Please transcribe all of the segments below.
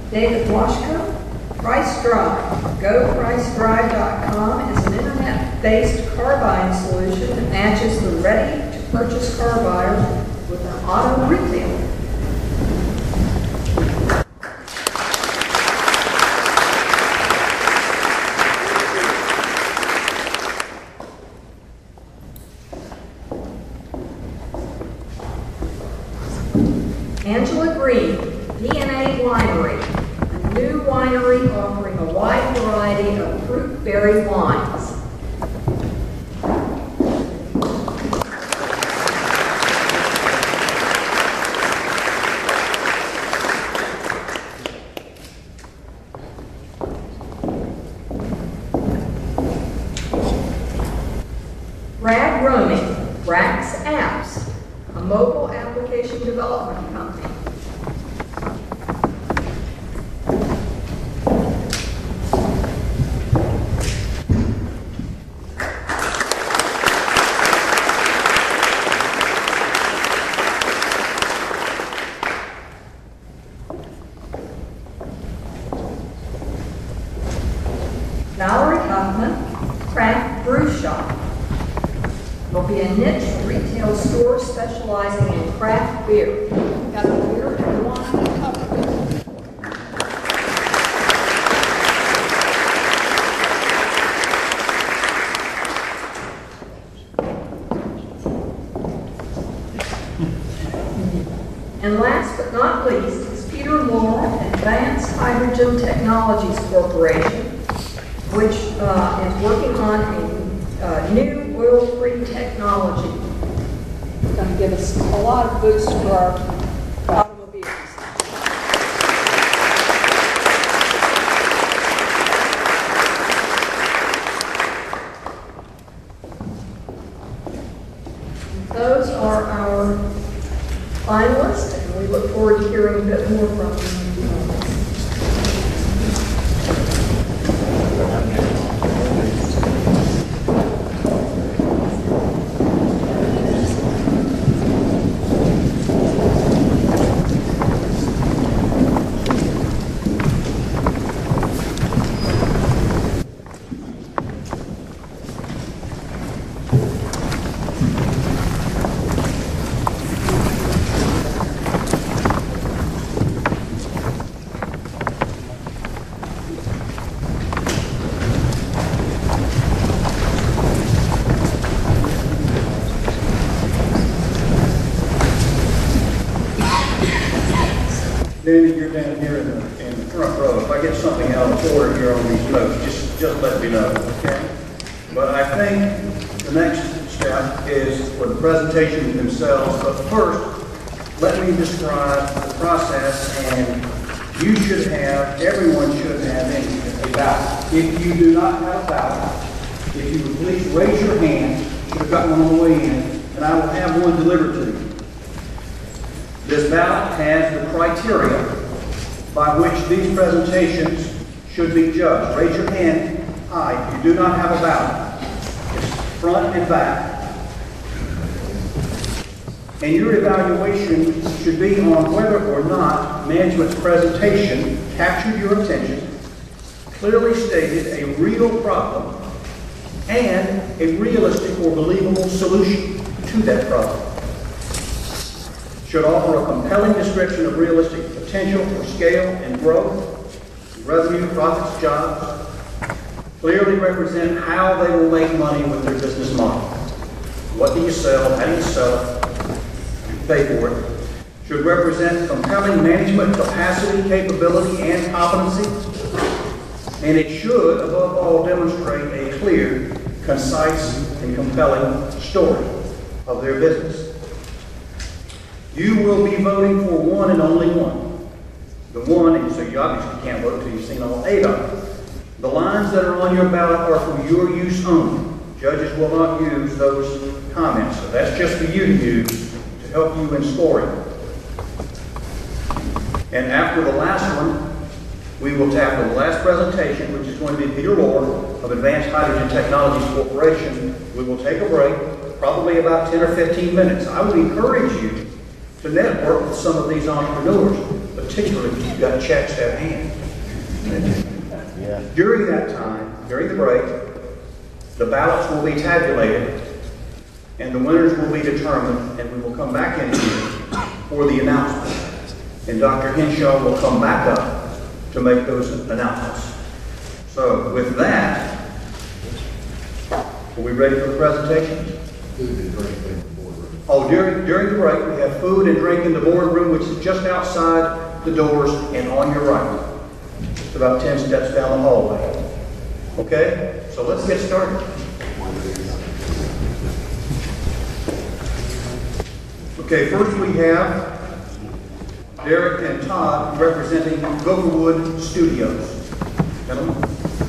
David Washko, Price Drive. GoPriceDrive.com is an internet-based car buying solution that matches the ready-to-purchase car buyer with an auto retailer. Angela Green, DNA Winery, a new winery offering a wide variety of fruit berry wines. Brad Roaming, Brax Apps, a mobile application development company. Valerie Huffman, Craft Brew Shop. Will be a niche retail store specializing in craft beer. Got a beer and wine covered. And last but not least is Peter Moore, Advanced Hydrogen Technologies Corporation, which is working on a new oil-free technology. It's going to give us a lot of boost to our automobiles. Those are our finalists, and we look forward to hearing a bit more from them. David, you're down here in the front row. If I get something out of order here on these notes, just let me know, okay? But I think the next step is for the presentation themselves. But first, let me describe the process, and you should have, everyone should have a ballot. If you do not have a ballot, if you would please raise your hand, should have got one on the way in, and I will have one delivered to you. This ballot has the criteria by which these presentations should be judged. Raise your hand high if you do not have a ballot. It's front and back. And your evaluation should be on whether or not management's presentation captured your attention, clearly stated a real problem, and a realistic or believable solution to that problem. Should offer a compelling description of realistic potential for scale and growth, revenue, profits, jobs, clearly represent how they will make money with their business model. What do you sell? How do you sell it? You pay for it. Should represent compelling management capacity, capability, and competency. And it should, above all, demonstrate a clear, concise, and compelling story of their business. You will be voting for one and only one. The one, and so you obviously can't vote until you've seen all 8 of them. The lines that are on your ballot are for your use only. Judges will not use those comments. So that's just for you to use to help you in scoring. And after the last one, after the last presentation, which is going to be Peter Moore of Advanced Hydrogen Technologies Corporation, we will take a break, probably about 10 or 15 minutes. I would encourage you to network with some of these entrepreneurs, but particularly if you've got checks at hand. During that time, during the break, the ballots will be tabulated and the winners will be determined, and we will come back in here for the announcement. And Dr. Henshaw will come back up to make those announcements. So with that, are we ready for the presentation? Food and drink in the boardroom. Oh, during the break, we have food and drink in the boardroom, which is just outside the doors and on your right. Just about 10 steps down the hallway. Okay? So let's get started. Okay, first we have Derek and Todd representing Gopherwood Studios. Gentlemen.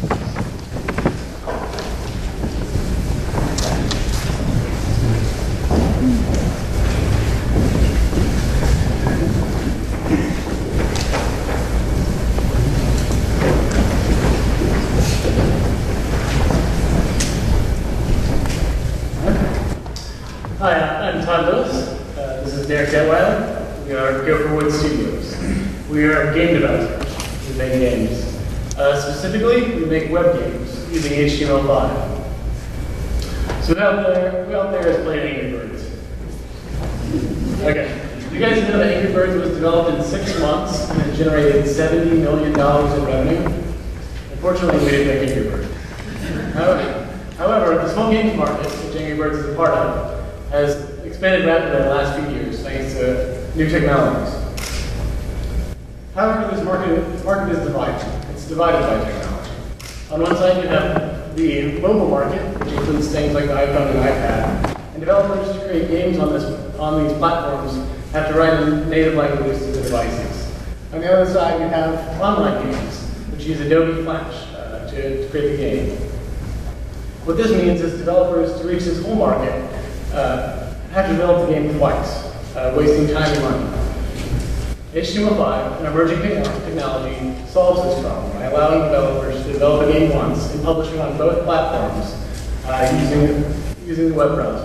Hi, I'm Todd Lewis. This is Derek Detweiler. We are Gopherwood Studios. We are game developers. We make games. Specifically, we make web games using HTML5. So who out there has played Angry Birds? Okay. You guys know that Angry Birds was developed in 6 months and it generated $70 million in revenue? Unfortunately, we didn't make Angry Birds. However, the small games market, which Angry Birds is a part of, has expanded rapidly in the last few years thanks to new technologies. However, this market is divided. It's divided by technology. On one side, you have the mobile market, which includes things like the iPhone and iPad, and developers to create games on these platforms have to write in native languages to the devices. On the other side, you have online games, which use Adobe Flash to create the game. What this means is developers, to reach this whole market, have to develop the game twice, wasting time and money. HTML5, an emerging technology, solves this problem by allowing developers to develop a game once and publish it on both platforms using the web browser.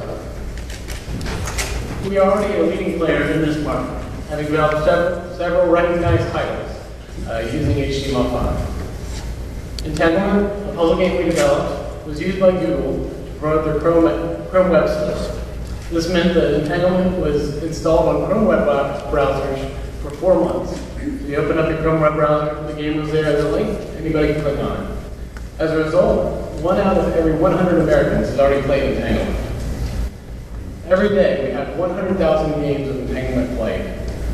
We are already a leading player in this market, having developed several recognized titles using HTML5. Entanglement, a puzzle game we developed, was used by Google to promote their Chrome web store. This meant that Entanglement was installed on Chrome web browsers for 4 months. So you open up your Chrome web browser, the game was there as a link, anybody can click on it. As a result, 1 out of every 100 Americans has already played Entanglement. Every day, we have 100,000 games of Entanglement played.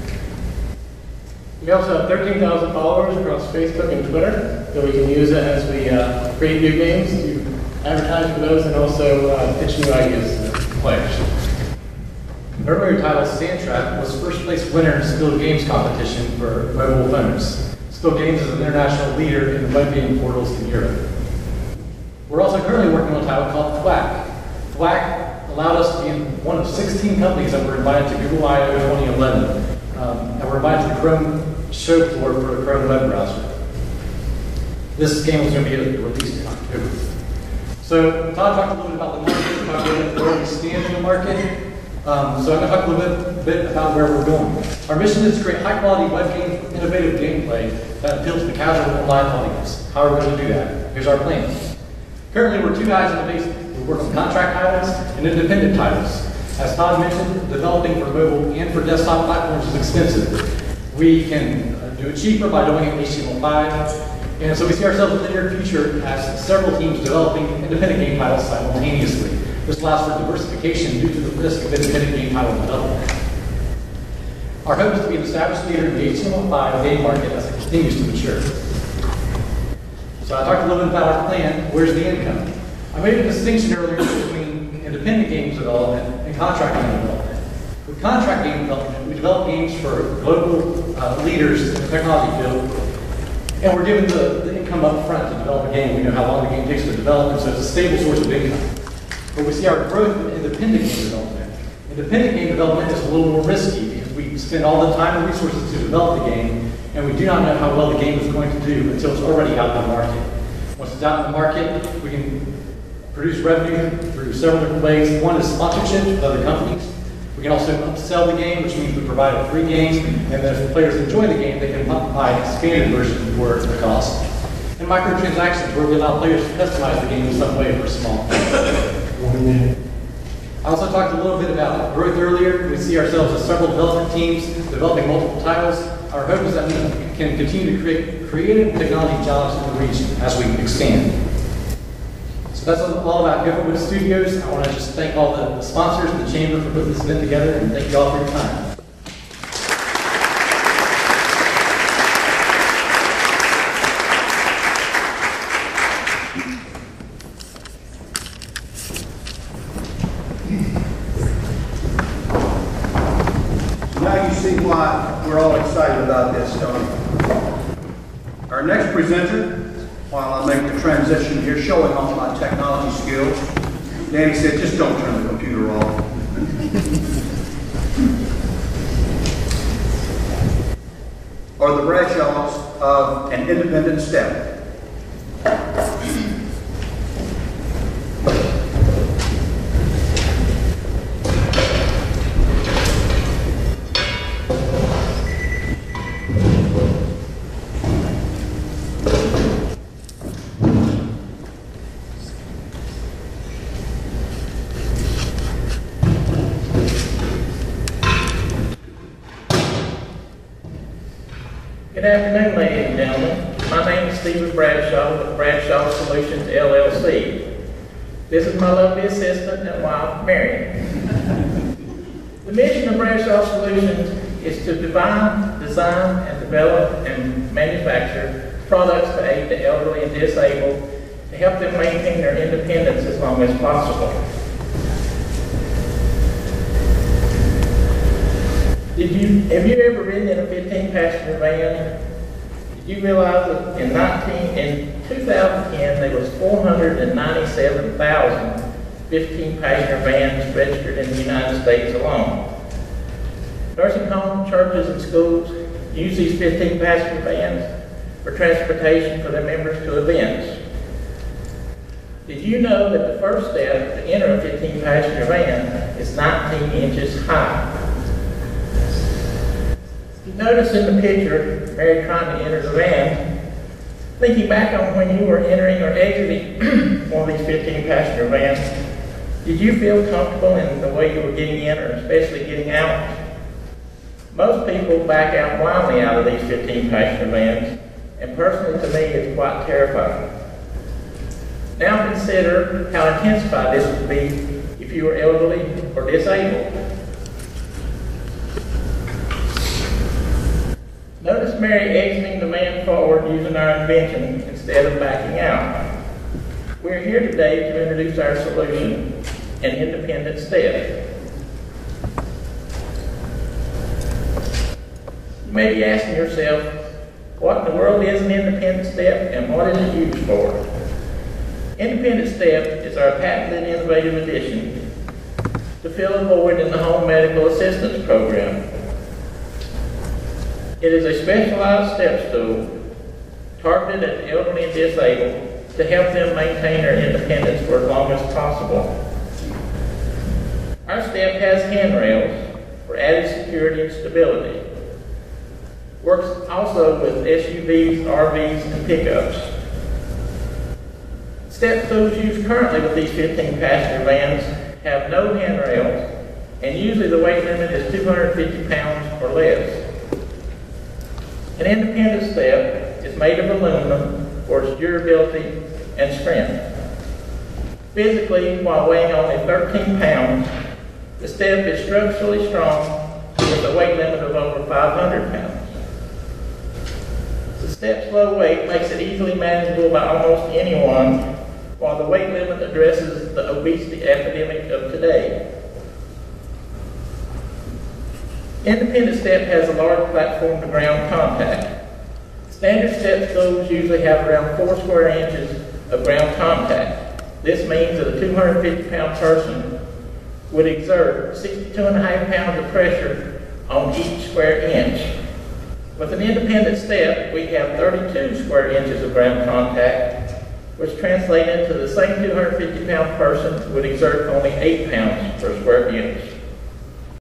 We also have 13,000 followers across Facebook and Twitter that we can use as we create new games to advertise for those and also pitch new ideas to players. Earlier title, Sandtrap, was first place winner in SPIL Games competition for mobile phones. SPIL Games is an international leader in web game portals in Europe. We're also currently working on a title called Thwack. Thwack allowed us to be in one of 16 companies that were invited to Google I/O 2011. And we're invited to the Chrome show floor for the Chrome web browser. This game was going to be released in October. So Todd talked a little bit about the market, talked a little bit where we stand in the market. So I'm going to talk a little bit about where we're going. Our mission is to create high-quality web games with innovative gameplay that appeals to the casual online audience. How are we going to do that? Here's our plan. Currently, we're 2 guys in the basement. We work on contract titles and independent titles. As Todd mentioned, developing for mobile and for desktop platforms is expensive. We can do it cheaper by doing it in HTML5. And so we see ourselves in the near future as several teams developing independent game titles simultaneously. This allows for diversification due to the risk of independent game title development. Our hope is to be an established leader in the HTML5 game market as it continues to mature. So I talked a little bit about our plan. Where's the income? I made a distinction earlier between independent games development and contract game development. With contract game development, we develop games for global leaders in the technology field, and we're given the income up front to develop a game. We know how long the game takes to develop, and so it's a stable source of income. But we see our growth in independent game development. Independent game development is a little more risky because we spend all the time and resources to develop the game, and we do not know how well the game is going to do until it's already out in the market. Once it's out in the market, we can produce revenue through several different ways. One is sponsorship with other companies. We can also upsell the game, which means we provide a free game, and then if players enjoy the game, they can buy an expanded version for the cost. And microtransactions, where we allow players to customize the game in some way for small. I also talked a little bit about growth earlier. We see ourselves as several development teams developing multiple titles. Our hope is that we can continue to create creative technology jobs in the region as we expand. So that's all about Gopherwood Studios. I want to just thank all the sponsors and the Chamber for putting this event together, and thank you all for your time. Now you see why we're all excited about this, don't you? Our next presenter, while I make the transition here, showing off my technology skills, Danny said, just don't turn the computer off. Or the Bradshaws of an independent step. Good afternoon, ladies and gentlemen. My name is Stephen Bradshaw with Bradshaw Solutions, LLC. This is my lovely assistant and wife, Mary. The mission of Bradshaw Solutions is to design, and develop, and manufacture products to aid the elderly and disabled to help them maintain their independence as long as possible. Have you ever ridden in a 15-passenger van? Did you realize that in 2010 there was 497,000 15-passenger vans registered in the United States alone? Nursing homes, churches, and schools use these 15-passenger vans for transportation for their members to events. Did you know that the first step to enter a 15-passenger van is 19 inches high? Notice in the picture, Mary trying to enter the van, thinking back on when you were entering or exiting one of these 15-passenger vans, did you feel comfortable in the way you were getting in or especially getting out? Most people back out blindly out of these 15-passenger vans, and personally to me it's quite terrifying. Now consider how intensified this would be if you were elderly or disabled. Notice Mary exiting the van forward using our invention instead of backing out. We're here today to introduce our solution, an independent step. You may be asking yourself, what in the world is an independent step and what is it used for? Independent step is our patented innovative addition to fill a void in the home medical assistance program. It is a specialized step stool targeted at the elderly and disabled to help them maintain their independence for as long as possible. Our step has handrails for added security and stability. Works also with SUVs, RVs, and pickups. Step stools used currently with these 15-passenger vans have no handrails, and usually the weight limit is 250 pounds or less. An independent step is made of aluminum for its durability and strength. Physically, while weighing only 13 pounds, the step is structurally strong with a weight limit of over 500 pounds. The step's low weight makes it easily manageable by almost anyone, while the weight limit addresses the obesity epidemic of today. Independent step has a large platform to ground contact. Standard step stools usually have around 4 square inches of ground contact. This means that a 250-pound person would exert 62.5 pounds of pressure on each square inch. With an independent step, we have 32 square inches of ground contact, which translates into the same 250-pound person would exert only 8 pounds per square inch.